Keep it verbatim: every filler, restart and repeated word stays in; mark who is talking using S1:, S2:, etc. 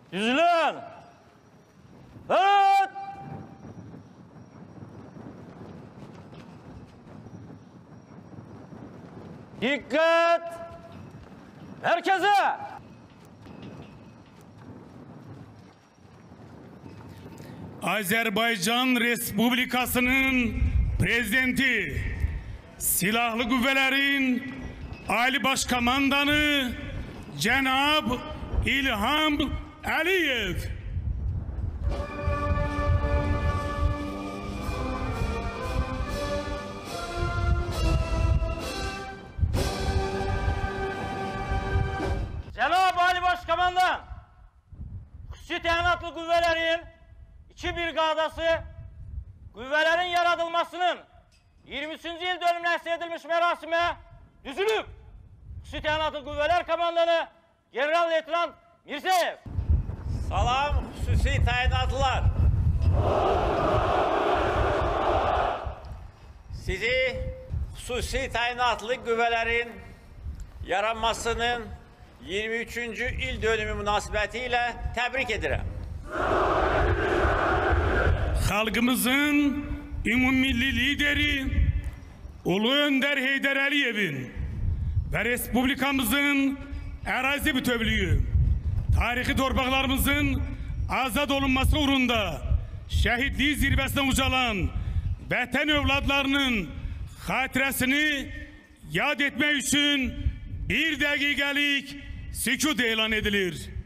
S1: Düzülün. Evet. Dikkat. Herkese.
S2: Azerbaycan Respublikası'nın prezidenti, Silahlı Kuvvetlerin Ali Başkomandanı Cenab İlham Aliyev.
S1: Cenab-ı Ali Başkomandan, Xüsusi Təyinatlı Qüvvələrin iki briqadası qüvvələrin yaradılmasının iyirmi üçüncü il dönümünə həsr edilmiş mərasimə düzülüb. Xüsusi Təyinatlı Qüvvələr Komandanı General-Leytenant Mirseyev.
S3: Salam xüsusi təyinatlılar. Sizi xüsusi təyinatlı qüvvələrin yaranmasının iyirmi üçüncü il dönümü münasibəti ilə təbrik edirəm.
S2: Xalqımızın ümummilli lideri Ulu Önder Heydər Əliyevin ve Respublikamızın ərazi bütövlüğü, tarixi torpaqlarımızın azad olunması uğrunda şəhidliyi zirvəsine ucalan vətən övladlarının xatirəsini yad etmək üçün bir dəqiqəlik sükut elan edilir.